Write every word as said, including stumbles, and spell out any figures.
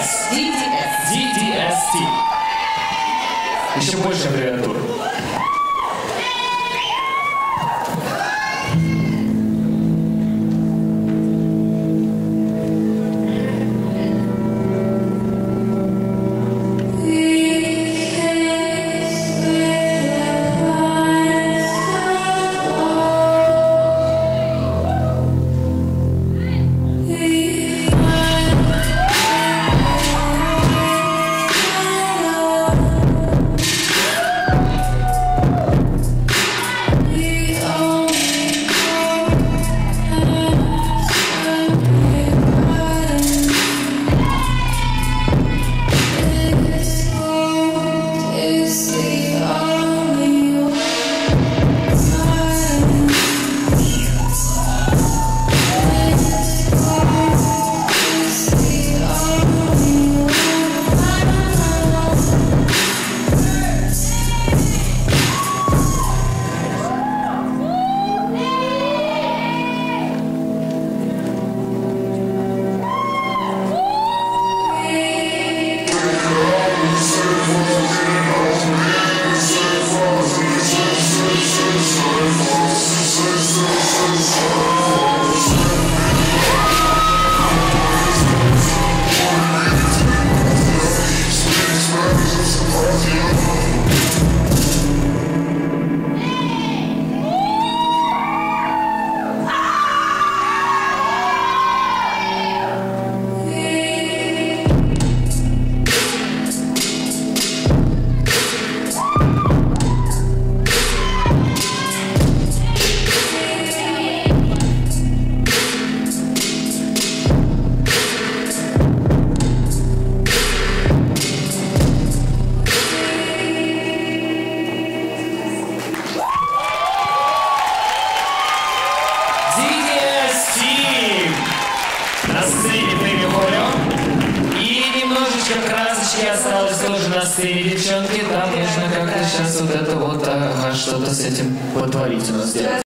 ди ди эс. ди ди эс ти. Еще больше аббревиатур. На сцене премию хорем. И немножечко красочки осталось тоже на сцене, девчонки. Там нужно как-то сейчас вот это вот ага, что-то с этим потворить у нас.